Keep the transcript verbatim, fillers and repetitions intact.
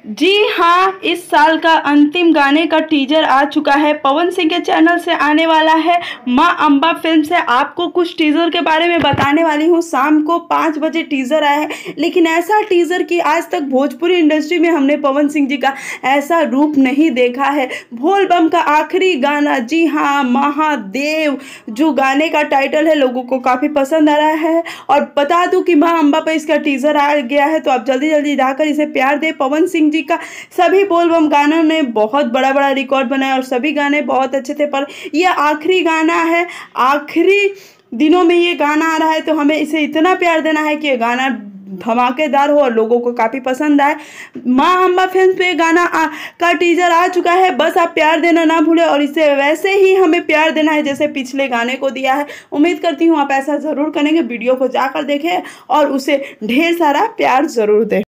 जी हाँ, इस साल का अंतिम गाने का टीजर आ चुका है। पवन सिंह के चैनल से आने वाला है। माँ अम्बा फिल्म से आपको कुछ टीजर के बारे में बताने वाली हूँ। शाम को पाँच बजे टीजर आया है, लेकिन ऐसा टीजर कि आज तक भोजपुरी इंडस्ट्री में हमने पवन सिंह जी का ऐसा रूप नहीं देखा है। बोल बम का आखिरी गाना, जी हाँ, महादेव जो गाने का टाइटल है, लोगों को काफ़ी पसंद आ रहा है। और बता दूं कि माँ अम्बा पर इसका टीजर आ गया है, तो आप जल्दी जल्दी जाकर इसे प्यार दें। पवन सिंह जी का सभी बोल बम गानों ने बहुत बड़ा बड़ा रिकॉर्ड बनाया और सभी गाने बहुत अच्छे थे, पर यह आखिरी गाना है। आखिरी दिनों में ये गाना आ रहा है, तो हमें इसे इतना प्यार देना है कि ये गाना धमाकेदार हो और लोगों को काफ़ी पसंद आए। माँ अम्बा फिल्म पे गाना आ, का टीजर आ चुका है। बस आप प्यार देना ना भूलें और इसे वैसे ही हमें प्यार देना है जैसे पिछले गाने को दिया है। उम्मीद करती हूँ आप ऐसा ज़रूर करेंगे। वीडियो को जाकर देखें और उसे ढेर सारा प्यार ज़रूर दें।